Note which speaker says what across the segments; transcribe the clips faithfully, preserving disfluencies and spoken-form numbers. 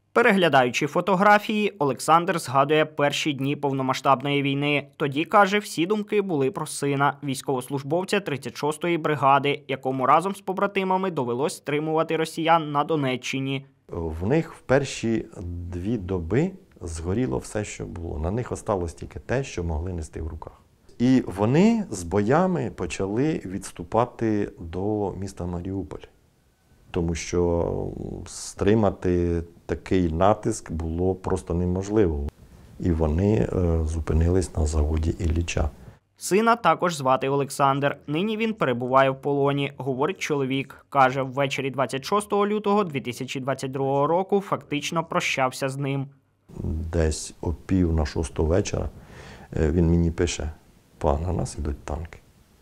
Speaker 1: Переглядаючи фотографії, Олександр згадує перші дні повномасштабної війни. Тоді, каже, всі думки були про сина, військовослужбовця тридцять шостої бригади, якому разом з побратимами довелось стримувати росіян на Донеччині.
Speaker 2: В них в перші дві доби згоріло все, що було. На них осталось тільки те, що могли нести в руках. І вони з боями почали відступати до міста Маріуполь. Тому що стримати такий натиск було просто неможливо. І вони е, зупинились на заводі Ілліча.
Speaker 1: Сина також звати Олександр. Нині він перебуває в полоні, говорить чоловік. Каже, ввечері двадцять шостого лютого дві тисячі двадцять другого року фактично прощався з ним.
Speaker 2: Десь о пів на шосту вечора він мені пише: "Пан, на нас ідуть танки".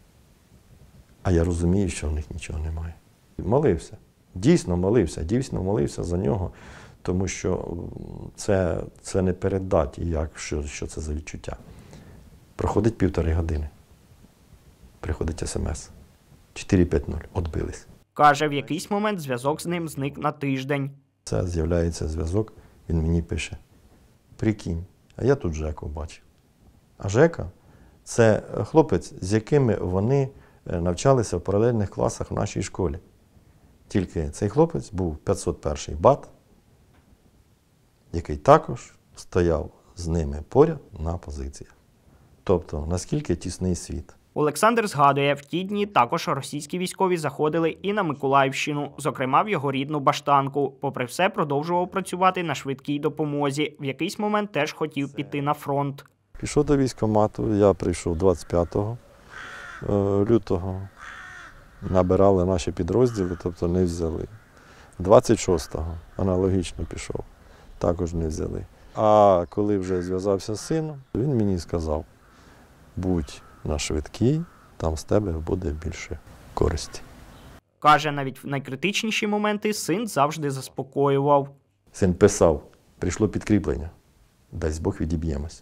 Speaker 2: А я розумію, що в них нічого немає. Молився. Дійсно молився, дійсно молився за нього, тому що це, це не передати, як, що, що це за відчуття. Проходить півтори години. Приходить смс. чотири п'ять нуль. Отбились.
Speaker 1: Каже, в якийсь момент зв'язок з ним зник на тиждень.
Speaker 2: Це з'являється зв'язок, він мені пише: "Прикинь, а я тут Жеку бачив". А Жека – це хлопець, з якими вони навчалися в паралельних класах в нашій школі. Тільки цей хлопець був п'ятсот перший бат, який також стояв з ними поряд на позиціях. Тобто, наскільки тісний світ.
Speaker 1: Олександр згадує, в ті дні також російські військові заходили і на Миколаївщину, зокрема в його рідну Баштанку. Попри все, продовжував працювати на швидкій допомозі. В якийсь момент теж хотів піти на фронт.
Speaker 2: Пішов до військкомату, я прийшов двадцять п'ятого лютого. Набирали наші підрозділи, тобто не взяли. двадцять шостого аналогічно пішов, також не взяли. А коли вже зв'язався з сином, він мені сказав: "Будь на швидкій, там з тебе буде більше користі".
Speaker 1: Каже, навіть в найкритичніші моменти син завжди заспокоював.
Speaker 2: Син писав: "Прийшло підкріплення, дасть Бог відіб'ємось.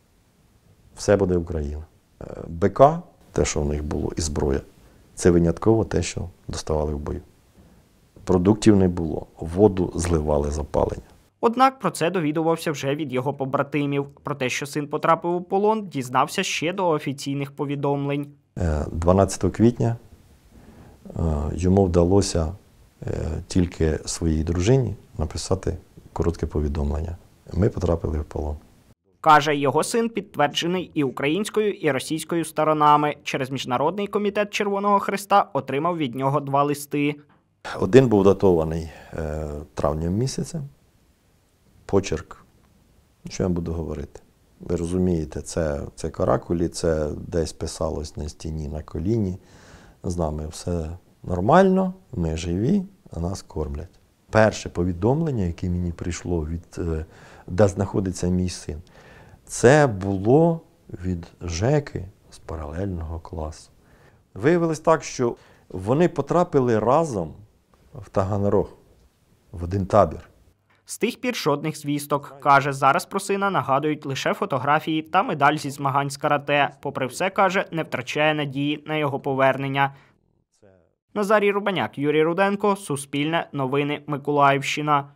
Speaker 2: Все буде Україна". БК, те, що в них було, і зброя, це винятково те, що доставали в бою. Продуктів не було, воду зливали з опалення.
Speaker 1: Однак про це довідувався вже від його побратимів. Про те, що син потрапив у полон, дізнався ще до офіційних повідомлень.
Speaker 2: дванадцятого квітня йому вдалося тільки своїй дружині написати коротке повідомлення: "Ми потрапили в полон".
Speaker 1: Каже, його син підтверджений і українською, і російською сторонами. Через Міжнародний комітет Червоного Хреста отримав від нього два листи.
Speaker 2: Один був датований е, травнем місяцем. Почерк. Що я буду говорити? Ви розумієте, це, це каракулі, це десь писалось на стіні, на коліні. З нами все нормально, ми живі, а нас кормлять. Перше повідомлення, яке мені прийшло, від, е, де знаходиться мій син, це було від Жеки з паралельного класу. Виявилось так, що вони потрапили разом в Таганрог, в один табір.
Speaker 1: З тих пір жодних звісток. Каже, зараз про сина нагадують лише фотографії та медаль зі змагань з карате. Попри все, каже, не втрачає надії на його повернення. Назарій Рубаняк, Юрій Руденко, Суспільне, Новини, Миколаївщина.